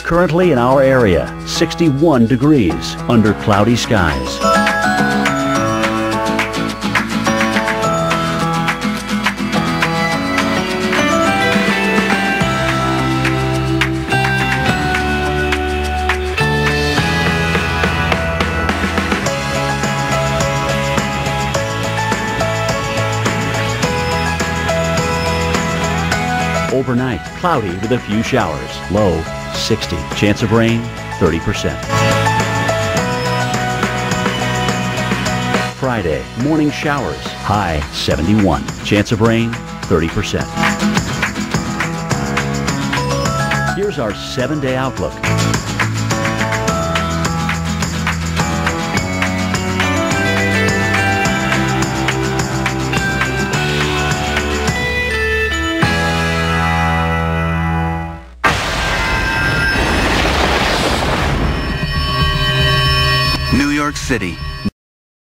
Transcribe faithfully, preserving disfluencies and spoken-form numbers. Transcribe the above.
Currently in our area, sixty-one degrees under cloudy skies. Overnight, cloudy with a few showers. Low, sixty. Chance of rain, thirty percent. Friday, morning showers. High, seventy-one. Chance of rain, thirty percent. Here's our seven-day outlook. New York City.